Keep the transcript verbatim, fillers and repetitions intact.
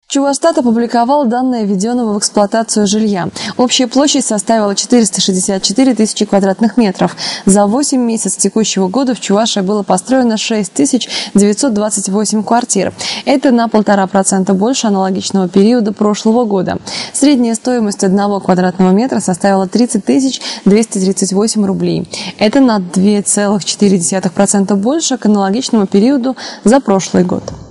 Чувашстат опубликовал данные введенного в эксплуатацию жилья. Общая площадь составила четыреста шестьдесят четыре тысячи квадратных метров. За восемь месяцев текущего года в Чувашии было построено шесть тысяч девятьсот двадцать восемь квартир. Это на полтора процента больше аналогичного периода прошлого года. Средняя стоимость одного квадратного метра составила тридцать тысяч двести тридцать восемь рублей. Это на два целых четыре десятых процента больше к аналогичному периоду за прошлый год.